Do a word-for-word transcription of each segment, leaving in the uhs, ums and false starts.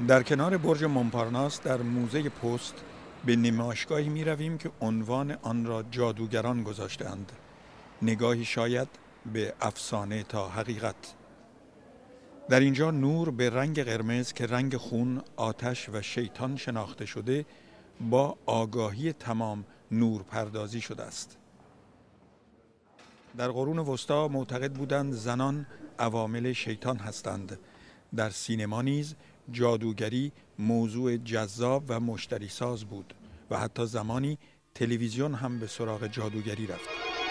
در کنار برج مونپارناس در موزه پست به نمایشگاهی می رویم که عنوان آن را جادوگران گذاشته‌اند. نگاهی شاید به افسانه تا حقیقت. در اینجا نور به رنگ قرمز که رنگ خون، آتش و شیطان شناخته شده با آگاهی تمام نور پردازی شده است. در قرون وسطا معتقد بودند زنان عوامل شیطان هستند. در سینما نیز جادوگری موضوع جذاب و مشتری ساز بود و حتی زمانی تلویزیون هم به سراغ جادوگری رفت.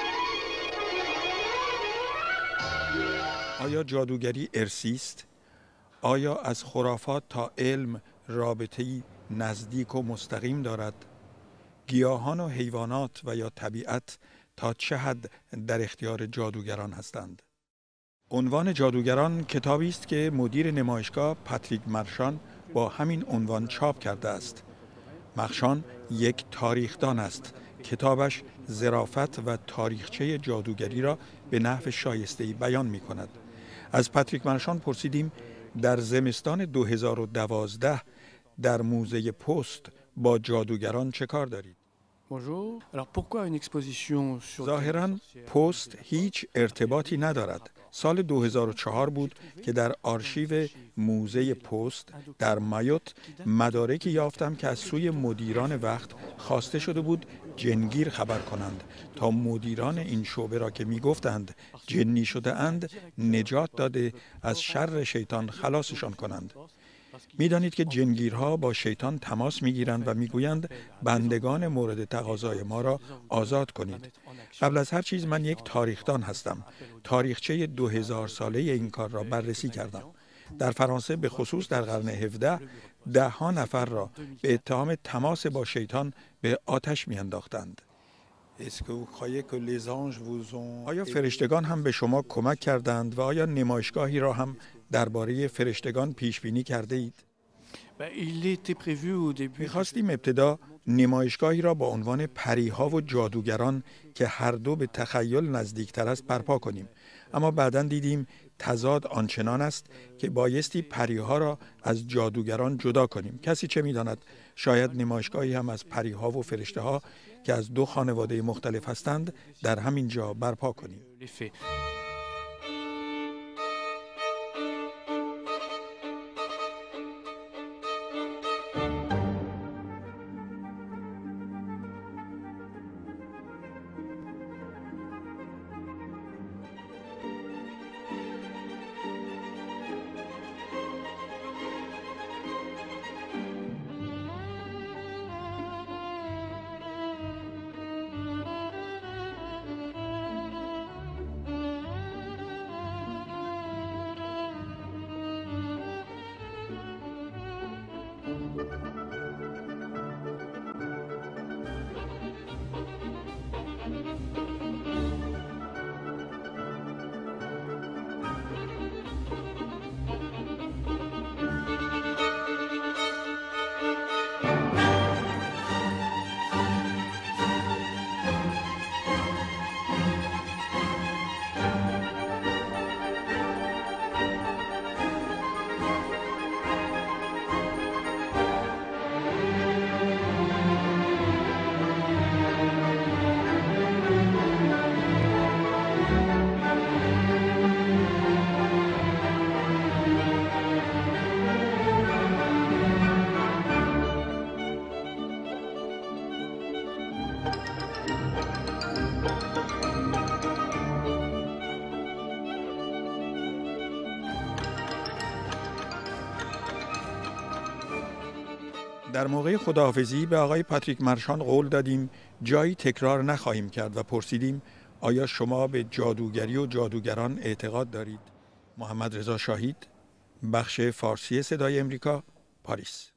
آیا جادوگری ارثی است؟ آیا از خرافات تا علم رابطه‌ای نزدیک و مستقیم دارد؟ گیاهان و حیوانات و یا طبیعت تا چه حد در اختیار جادوگران هستند؟ عنوان جادوگران کتابی است که مدیر نمایشگاه پاتریک مارشان با همین عنوان چاپ کرده است. مارشان یک تاریخدان است. کتابش ظرافت و تاریخچه جادوگری را به نحو شایسته‌ای بیان می کند. از پاتریک مارشان پرسیدیم در زمستان دو هزار و دوازده در موزه پست با جادوگران چه کار دارید؟ ظاهراً پست هیچ ارتباطی ندارد. سال دو هزار و چهار بود که در آرشیو موزه پست در مایوت مدارکی یافتم که از سوی مدیران وقت خواسته شده بود جنگیر خبر کنند تا مدیران این شعبه را که می گفتند جنی شده اند نجات داده از شر شیطان خلاصشان کنند. می دانید که جنگیرها با شیطان تماس می گیرند و می گویند بندگان مورد تقاضای ما را آزاد کنید. قبل از هر چیز من یک تاریخدان هستم. تاریخچه دو هزار ساله این کار را بررسی کردم. در فرانسه به خصوص در قرن هفدهم ده ها نفر را به اتهام تماس با شیطان به آتش می انداختند. آیا فرشتگان هم به شما کمک کردند و آیا نمایشگاهی را هم درباره فرشتگان پیش بینی کرده اید؟ می‌خواستیم ابتدا نمایشگاهی را با عنوان پریها و جادوگران که هر دو به تخیل نزدیکتر است برپا کنیم، اما بعداً دیدیم تضاد آنچنان است که بایستی پریها را از جادوگران جدا کنیم. کسی چه می‌داند، شاید نمایشگاهی هم از پریها و فرشته‌ها که از دو خانواده مختلف هستند در همین جا برپا کنیم. در موقع خداحافظی به آقای پاتریک مارشان قول دادیم جایی تکرار نخواهیم کرد و پرسیدیم آیا شما به جادوگری و جادوگران اعتقاد دارید؟ محمد رضا شاهید، بخش فارسی صدای امریکا، پاریس.